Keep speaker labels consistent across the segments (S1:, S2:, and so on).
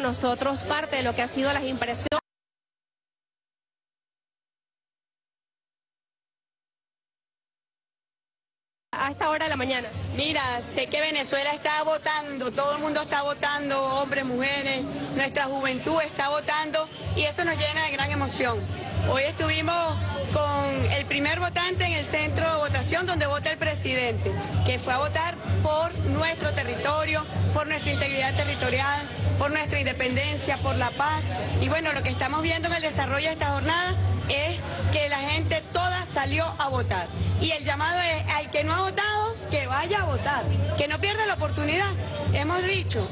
S1: nosotros parte de lo que ha sido las impresiones a esta hora de la mañana.
S2: Mira, sé que Venezuela está votando, todo el mundo está votando, hombres, mujeres, nuestra juventud está votando y eso nos llena de gran emoción. Hoy estuvimos con el primer votante en el centro de votación donde vota el presidente, que fue a votar por nuestro territorio, por nuestra integridad territorial, por nuestra independencia, por la paz. Y bueno, lo que estamos viendo en el desarrollo de esta jornada es que la gente toda salió a votar. Y el llamado es al que no ha votado, que vaya a votar, que no pierda la oportunidad. Hemos dicho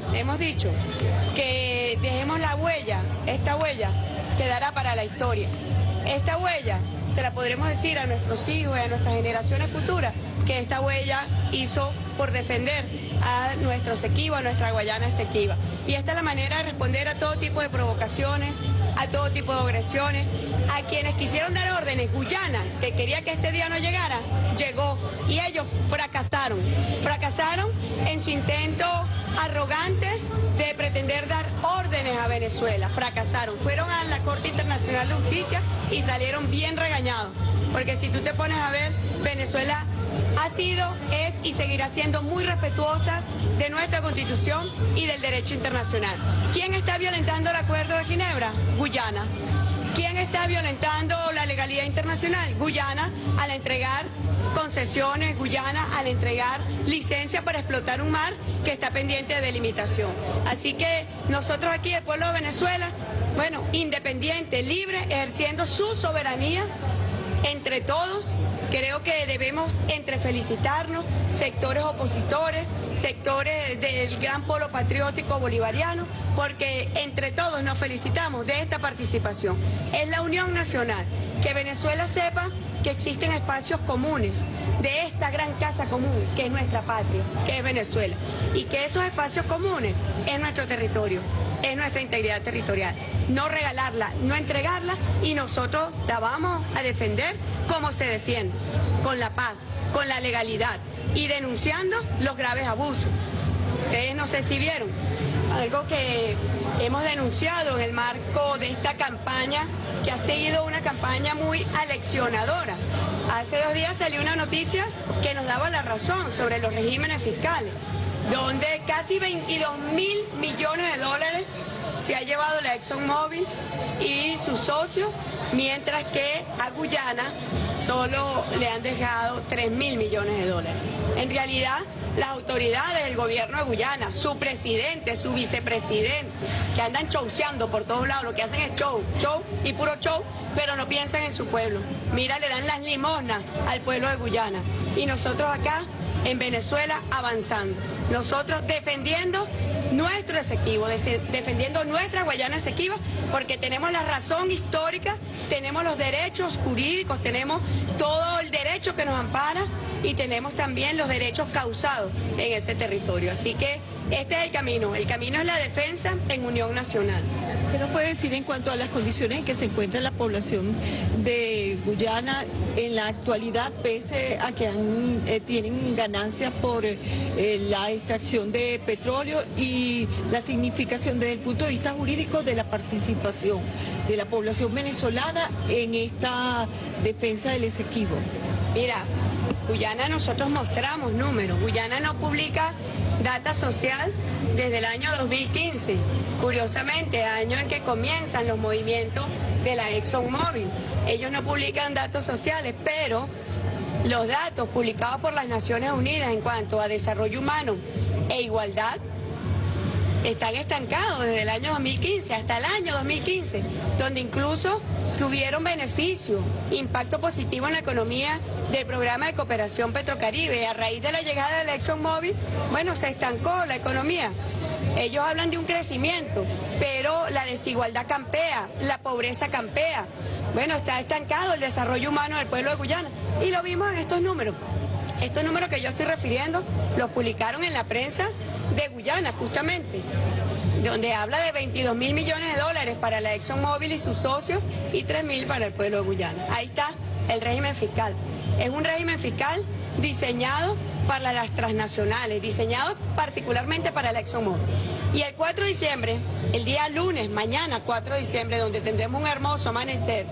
S2: que dejemos la huella, esta huella quedará para la historia. Esta huella se la podremos decir a nuestros hijos y a nuestras generaciones futuras, que esta huella hizo por defender a nuestro Esequibo, a nuestra Guayana Esequiba. Y esta es la manera de responder a todo tipo de provocaciones, a todo tipo de agresiones, a quienes quisieron dar órdenes. Guyana, que quería que este día no llegara, llegó y ellos fracasaron. Fracasaron en su intento arrogante de pretender dar órdenes a Venezuela. Fracasaron. Fueron a la Corte Internacional de Justicia y salieron bien regañados. Porque si tú te pones a ver, Venezuela ha sido, es y seguirá siendo muy respetuosa de nuestra Constitución y del derecho internacional. ¿Quién está violentando el Acuerdo de Ginebra? Guyana. ¿Quién está violentando la legalidad internacional? Guyana, al entregar concesiones, Guyana, al entregar licencia para explotar un mar que está pendiente de delimitación. Así que nosotros aquí, el pueblo de Venezuela, bueno, independiente, libre, ejerciendo su soberanía entre todos. Creo que debemos entre felicitarnos, sectores opositores, sectores del gran polo patriótico bolivariano, porque entre todos nos felicitamos de esta participación. Es la unión nacional, que Venezuela sepa que existen espacios comunes de esta gran casa común, que es nuestra patria, que es Venezuela, y que esos espacios comunes es nuestro territorio, es nuestra integridad territorial. No regalarla, no entregarla, y nosotros la vamos a defender como se defiende, con la paz, con la legalidad y denunciando los graves abusos. Ustedes no sé si vieron algo que hemos denunciado en el marco de esta campaña, que ha seguido una campaña muy aleccionadora. Hace 2 días salió una noticia que nos daba la razón sobre los regímenes fiscales, donde casi 22.000 millones de dólares se ha llevado la ExxonMobil y sus socios, mientras que a Guyana solo le han dejado 3.000 millones de dólares. En realidad, las autoridades del gobierno de Guyana, su presidente, su vicepresidente, que andan showseando por todos lados, lo que hacen es show y puro show, pero no piensan en su pueblo. Mira, le dan las limosnas al pueblo de Guyana. Y nosotros acá, en Venezuela, avanzando. Nosotros defendiendo nuestro Esequibo, defendiendo nuestra Guayana Esequiba, porque tenemos la razón histórica, tenemos los derechos jurídicos, tenemos todo el derecho que nos ampara y tenemos también los derechos causados en ese territorio. Así que este es el camino es la defensa en unión nacional.
S3: ¿Qué nos puede decir en cuanto a las condiciones en que se encuentra la población de Guyana en la actualidad, pese a que tienen ganancias por la extracción de petróleo, y la significación desde el punto de vista jurídico de la participación de la población venezolana en esta defensa del Esequibo?
S2: Mira, Guyana, nosotros mostramos números. Guyana no publica data social desde el año 2015, curiosamente, año en que comienzan los movimientos de la ExxonMobil. Ellos no publican datos sociales, pero los datos publicados por las Naciones Unidas en cuanto a desarrollo humano e igualdad están estancados desde el año 2015 hasta el año 2015, donde incluso tuvieron beneficio, impacto positivo en la economía del programa de cooperación Petrocaribe. A raíz de la llegada de la ExxonMobil, bueno, se estancó la economía. Ellos hablan de un crecimiento, pero la desigualdad campea, la pobreza campea. Bueno, está estancado el desarrollo humano del pueblo de Guyana. Y lo vimos en estos números. Estos números que yo estoy refiriendo los publicaron en la prensa de Guyana, justamente, donde habla de 22.000 millones de dólares para la ExxonMobil y sus socios y 3.000 para el pueblo de Guyana. Ahí está el régimen fiscal. Es un régimen fiscal diseñado para las transnacionales, diseñado particularmente para la ExxonMobil. Y el 4 de diciembre, el día lunes, mañana 4 de diciembre, donde tendremos un hermoso amanecer,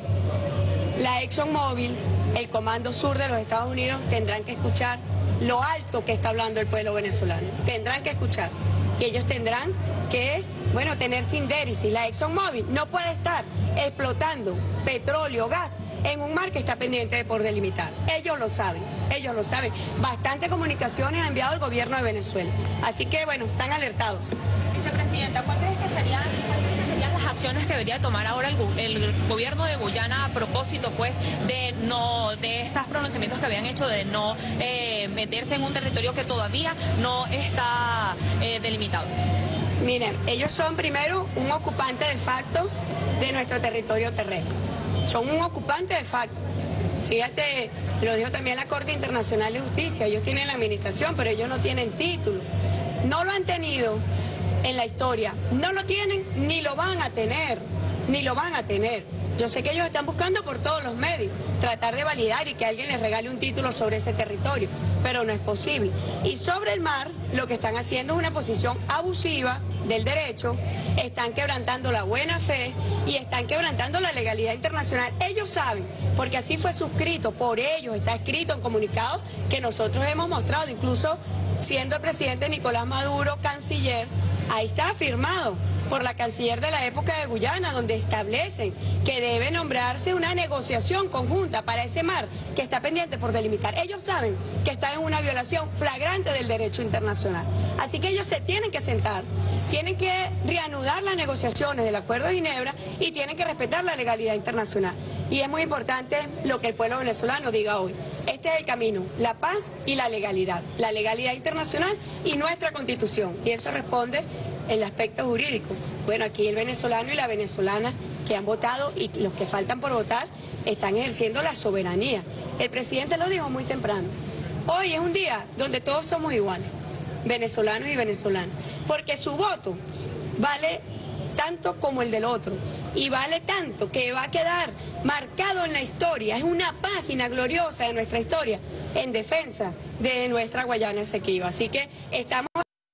S2: la ExxonMobil, el Comando Sur de los Estados Unidos, tendrán que escuchar lo alto que está hablando el pueblo venezolano. Tendrán que escuchar que ellos tendrán que, bueno, tener sindéresis. La ExxonMobil no puede estar explotando petróleo, gas, en un mar que está pendiente por delimitar. Ellos lo saben, ellos lo saben. Bastante comunicaciones ha enviado el gobierno de Venezuela. Así que, bueno, están alertados.
S4: Vicepresidenta, ¿cuáles crees que serían las acciones que debería tomar ahora el gobierno de Guyana a propósito, pues, de estos pronunciamientos que habían hecho de no meterse en un territorio que todavía no está delimitado?
S2: Miren, ellos son primero un ocupante de facto de nuestro territorio terrestre. Son un ocupante de facto. Fíjate, lo dijo también la Corte Internacional de Justicia, ellos tienen la administración, pero ellos no tienen título. No lo han tenido en la historia, no lo tienen ni lo van a tener, ni lo van a tener. Yo sé que ellos están buscando por todos los medios tratar de validar y que alguien les regale un título sobre ese territorio, pero no es posible. Y sobre el mar, lo que están haciendo es una posición abusiva del derecho, están quebrantando la buena fe y están quebrantando la legalidad internacional. Ellos saben, porque así fue suscrito por ellos, está escrito en comunicados que nosotros hemos mostrado, incluso siendo el presidente Nicolás Maduro canciller, ahí está firmado por la canciller de la época de Guyana, donde establecen que debe nombrarse una negociación conjunta para ese mar que está pendiente por delimitar. Ellos saben que están en una violación flagrante del derecho internacional. Así que ellos se tienen que sentar, tienen que reanudar las negociaciones del Acuerdo de Ginebra y tienen que respetar la legalidad internacional. Y es muy importante lo que el pueblo venezolano diga hoy. Este es el camino, la paz y la legalidad internacional y nuestra Constitución. Y eso responde el aspecto jurídico. Bueno, aquí el venezolano y la venezolana que han votado y los que faltan por votar están ejerciendo la soberanía. El presidente lo dijo muy temprano. Hoy es un día donde todos somos iguales, venezolanos y venezolanas, porque su voto vale tanto como el del otro y vale tanto que va a quedar marcado en la historia. Es una página gloriosa de nuestra historia en defensa de nuestra Guayana Esequiba. Así que estamos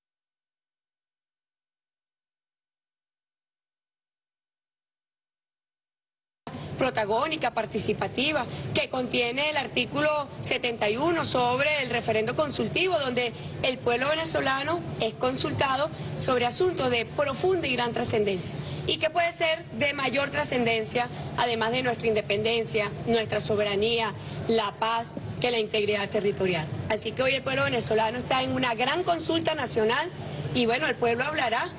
S2: protagónica, participativa, que contiene el artículo 71 sobre el referendo consultivo, donde el pueblo venezolano es consultado sobre asuntos de profunda y gran trascendencia y que puede ser de mayor trascendencia, además de nuestra independencia, nuestra soberanía, la paz, que la integridad territorial. Así que hoy el pueblo venezolano está en una gran consulta nacional y bueno, el pueblo hablará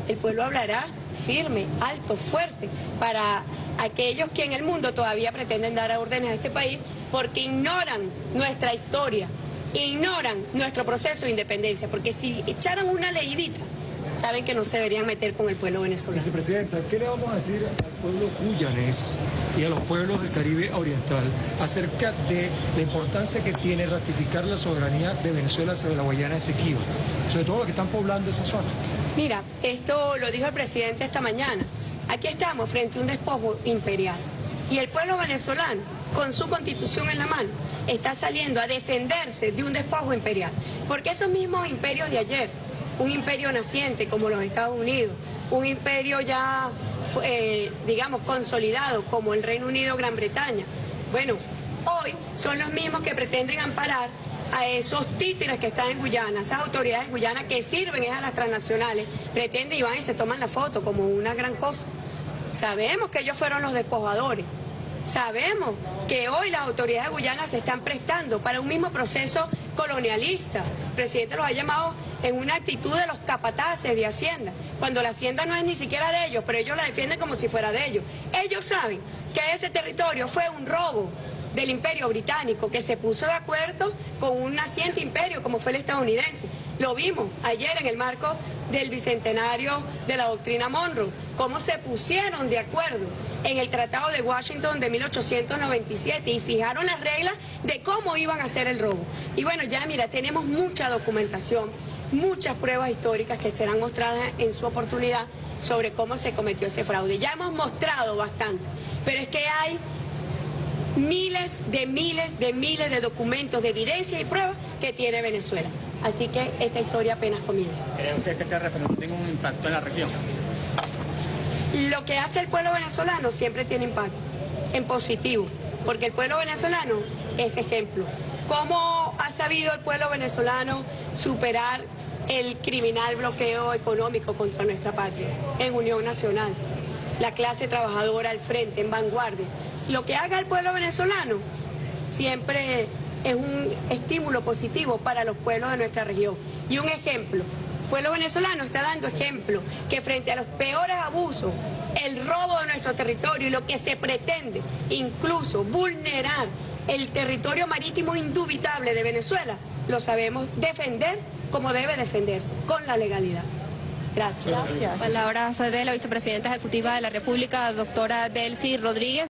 S2: firme, alto, fuerte, para aquellos que en el mundo todavía pretenden dar órdenes a este país porque ignoran nuestra historia, ignoran nuestro proceso de independencia, porque si echaran una leidita, saben que no se deberían meter con el pueblo venezolano.
S5: Vicepresidenta, ¿qué le vamos a decir al pueblo guyanés y a los pueblos del Caribe Oriental acerca de la importancia que tiene ratificar la soberanía de Venezuela sobre la Guayana Esequiba, sobre todo los que están poblando esa zona?
S2: Mira, esto lo dijo el presidente esta mañana. Aquí estamos frente a un despojo imperial y el pueblo venezolano, con su constitución en la mano, está saliendo a defenderse de un despojo imperial, porque esos mismos imperios de ayer, un imperio naciente como los Estados Unidos, un imperio ya, digamos, consolidado como el Reino Unido, Gran Bretaña, bueno, hoy son los mismos que pretenden amparar a esos títeres que están en Guyana, esas autoridades en Guyana que sirven a las transnacionales, pretenden y van y se toman la foto como una gran cosa. Sabemos que ellos fueron los despojadores, sabemos que hoy las autoridades de Guyana se están prestando para un mismo proceso colonialista. El presidente los ha llamado en una actitud de los capataces de Hacienda, cuando la Hacienda no es ni siquiera de ellos, pero ellos la defienden como si fuera de ellos. Ellos saben que ese territorio fue un robo del imperio británico, que se puso de acuerdo con un naciente imperio como fue el estadounidense. Lo vimos ayer en el marco del bicentenario de la doctrina Monroe, cómo se pusieron de acuerdo en el Tratado de Washington de 1897 y fijaron las reglas de cómo iban a hacer el robo. Y bueno, ya mira, tenemos mucha documentación, muchas pruebas históricas que serán mostradas en su oportunidad sobre cómo se cometió ese fraude. Ya hemos mostrado bastante, pero es que hay miles de documentos, de evidencia y pruebas que tiene Venezuela. Así que esta historia apenas comienza.
S6: ¿Cree usted que este referéndum tiene un impacto en la región?
S2: Lo que hace el pueblo venezolano siempre tiene impacto, en positivo, porque el pueblo venezolano es ejemplo. ¿Cómo ha sabido el pueblo venezolano superar el criminal bloqueo económico contra nuestra patria? En unión nacional, la clase trabajadora al frente, en vanguardia. Lo que haga el pueblo venezolano siempre es un estímulo positivo para los pueblos de nuestra región. Y un ejemplo, el pueblo venezolano está dando ejemplo que frente a los peores abusos, el robo de nuestro territorio y lo que se pretende, incluso vulnerar el territorio marítimo indubitable de Venezuela, lo sabemos defender como debe defenderse, con la legalidad. Gracias.
S1: Palabras de la vicepresidenta ejecutiva de la República, doctora Delcy Rodríguez.